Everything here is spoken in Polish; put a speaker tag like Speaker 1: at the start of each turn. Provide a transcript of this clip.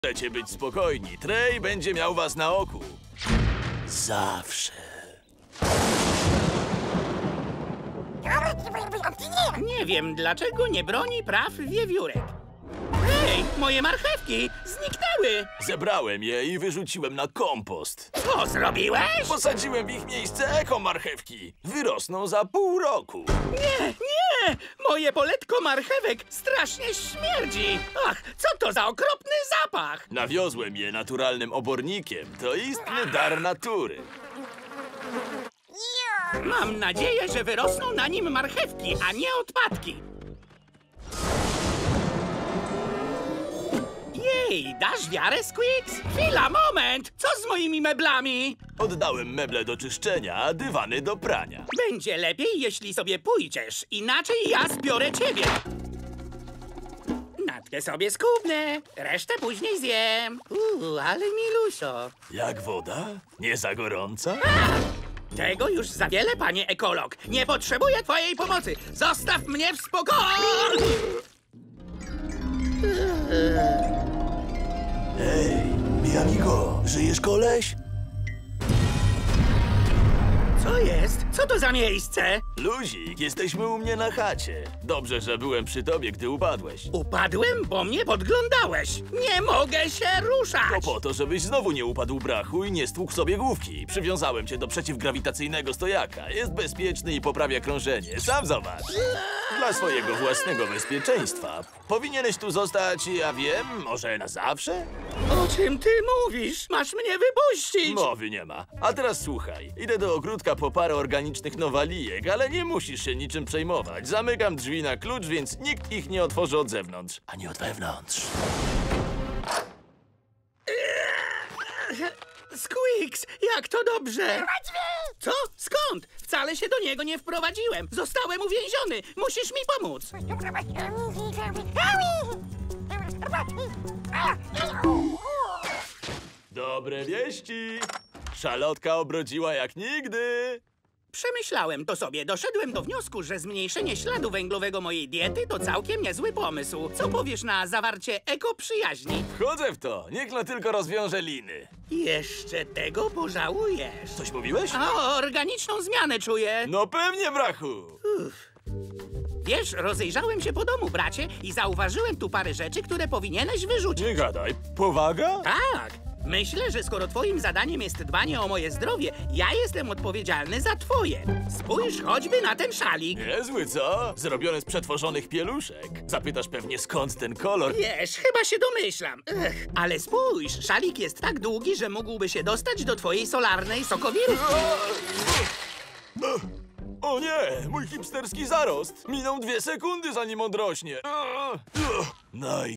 Speaker 1: Możecie być spokojni. Trey będzie miał was na oku. Zawsze.
Speaker 2: Nie wiem, dlaczego nie broni praw wiewiórek. Hej, moje marchewki zniknęły!
Speaker 1: Zebrałem je i wyrzuciłem na kompost.
Speaker 2: Co zrobiłeś?
Speaker 1: Posadziłem w ich miejsce ekomarchewki. Wyrosną za pół roku.
Speaker 2: Nie, nie! Moje poletko marchewek strasznie śmierdzi! Ach, co to za okropny zapach!
Speaker 1: Nawiozłem je naturalnym obornikiem. To istny dar natury.
Speaker 2: Mam nadzieję, że wyrosną na nim marchewki, a nie odpadki. Jej, dasz wiarę, Squeaks? Chwila, moment! Co z moimi meblami?
Speaker 1: Oddałem meble do czyszczenia, a dywany do prania.
Speaker 2: Będzie lepiej, jeśli sobie pójdziesz. Inaczej ja zbiorę ciebie. Natkę sobie skubnę. Resztę później zjem. Ale milusio.
Speaker 1: Jak woda? Nie za gorąca?
Speaker 2: Tego już za wiele, panie ekolog. Nie potrzebuję twojej pomocy. Zostaw mnie w spokoju!
Speaker 1: Hej, mi amigo, żyjesz koleś?
Speaker 2: Co jest? Co to za miejsce?
Speaker 1: Luzik, jesteśmy u mnie na chacie. Dobrze, że byłem przy tobie, gdy upadłeś.
Speaker 2: Upadłem, bo mnie podglądałeś. Nie mogę się ruszać.
Speaker 1: To po to, żebyś znowu nie upadł brachu i nie stłukł sobie główki. Przywiązałem cię do przeciwgrawitacyjnego stojaka. Jest bezpieczny i poprawia krążenie. Sam zobacz. Dla swojego własnego bezpieczeństwa. Powinieneś tu zostać, ja wiem, może na zawsze?
Speaker 2: O czym ty mówisz? Masz mnie wypuścić.
Speaker 1: Mowy nie ma. A teraz słuchaj. Idę do ogródka po parę organicznych nowalijek, ale nie musisz się niczym przejmować. Zamykam drzwi na klucz, więc nikt ich nie otworzy od zewnątrz. Ani od wewnątrz.
Speaker 2: Squeaks, jak to dobrze! Co? Skąd? Wcale się do niego nie wprowadziłem. Zostałem uwięziony. Musisz mi pomóc.
Speaker 1: Dobre wieści! Szalotka obrodziła jak nigdy!
Speaker 2: Przemyślałem to sobie. Doszedłem do wniosku, że zmniejszenie śladu węglowego mojej diety to całkiem niezły pomysł. Co powiesz na zawarcie ekoprzyjaźni?
Speaker 1: Wchodzę w to, niech no tylko rozwiąże liny.
Speaker 2: Jeszcze tego pożałujesz.
Speaker 1: Coś mówiłeś?
Speaker 2: O, organiczną zmianę czuję.
Speaker 1: No pewnie, brachu!
Speaker 2: Wiesz, rozejrzałem się po domu, bracie, i zauważyłem tu parę rzeczy, które powinieneś wyrzucić.
Speaker 1: Nie gadaj. Powaga?
Speaker 2: Tak. Myślę, że skoro twoim zadaniem jest dbanie o moje zdrowie, ja jestem odpowiedzialny za twoje. Spójrz choćby na ten szalik.
Speaker 1: Niezły, co? Zrobiony z przetworzonych pieluszek. Zapytasz pewnie skąd ten kolor.
Speaker 2: Wiesz, chyba się domyślam. Ale spójrz, szalik jest tak długi, że mógłby się dostać do twojej solarnej sokowirówki.
Speaker 1: O nie! Mój hipsterski zarost! Miną 2 sekundy, zanim on rośnie.